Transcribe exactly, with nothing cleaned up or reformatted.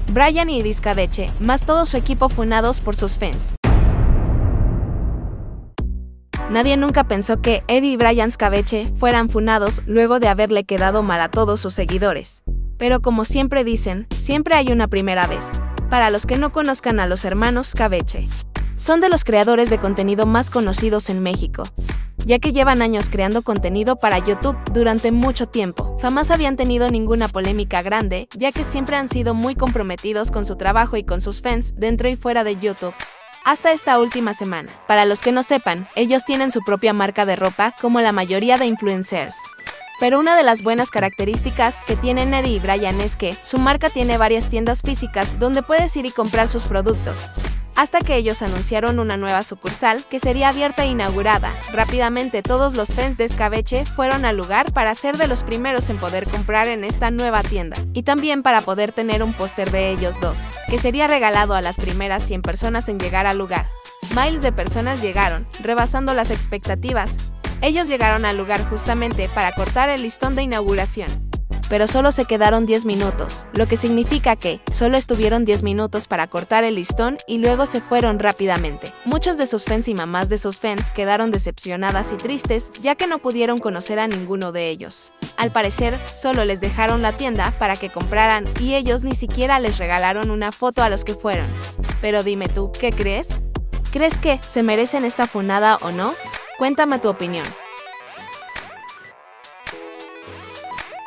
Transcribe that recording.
Bryan y Eddie Escabeche, más todo su equipo funados por sus fans. Nadie nunca pensó que Eddie y Bryan Escabeche fueran funados luego de haberle quedado mal a todos sus seguidores. Pero como siempre dicen, siempre hay una primera vez. Para los que no conozcan a los hermanos Escabeche, son de los creadores de contenido más conocidos en México, ya que llevan años creando contenido para YouTube durante mucho tiempo. Jamás habían tenido ninguna polémica grande, ya que siempre han sido muy comprometidos con su trabajo y con sus fans dentro y fuera de YouTube. Hasta esta última semana. Para los que no sepan, ellos tienen su propia marca de ropa, como la mayoría de influencers. Pero una de las buenas características que tienen Eddie y Bryan es que su marca tiene varias tiendas físicas donde puedes ir y comprar sus productos. Hasta que ellos anunciaron una nueva sucursal que sería abierta e inaugurada. Rápidamente todos los fans de Escabeche fueron al lugar para ser de los primeros en poder comprar en esta nueva tienda. Y también para poder tener un póster de ellos dos, que sería regalado a las primeras cien personas en llegar al lugar. Miles de personas llegaron, rebasando las expectativas. Ellos llegaron al lugar justamente para cortar el listón de inauguración. Pero solo se quedaron diez minutos, lo que significa que solo estuvieron diez minutos para cortar el listón y luego se fueron rápidamente. Muchos de sus fans y mamás de sus fans quedaron decepcionadas y tristes, ya que no pudieron conocer a ninguno de ellos. Al parecer, solo les dejaron la tienda para que compraran y ellos ni siquiera les regalaron una foto a los que fueron. Pero dime tú, ¿qué crees? ¿Crees que se merecen esta funada o no? Cuéntame tu opinión.